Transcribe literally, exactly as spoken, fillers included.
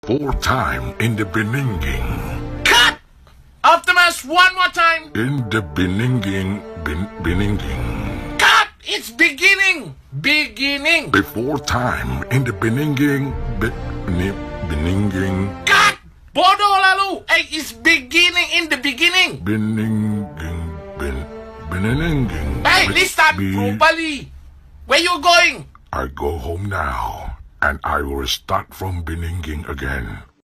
before time in the Biningging. Cut! Optimus, one more time. In the Biningging, bin, Biningging. Cut! It's beginning. Beginning. Before time in the Biningging, bi, ni, Biningging. Cut! Bodoh lalu. Hey, it's beginning in the beginning. Biningging, bin, Biningging. Hey, bi- listen bi- properly. Where you going? I go home now, and I will start from Biningging again.